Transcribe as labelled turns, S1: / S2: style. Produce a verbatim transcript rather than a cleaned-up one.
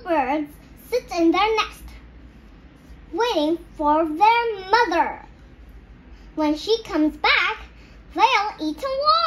S1: little birds sit in their nest, waiting for their mother. When she comes back, they'll eat and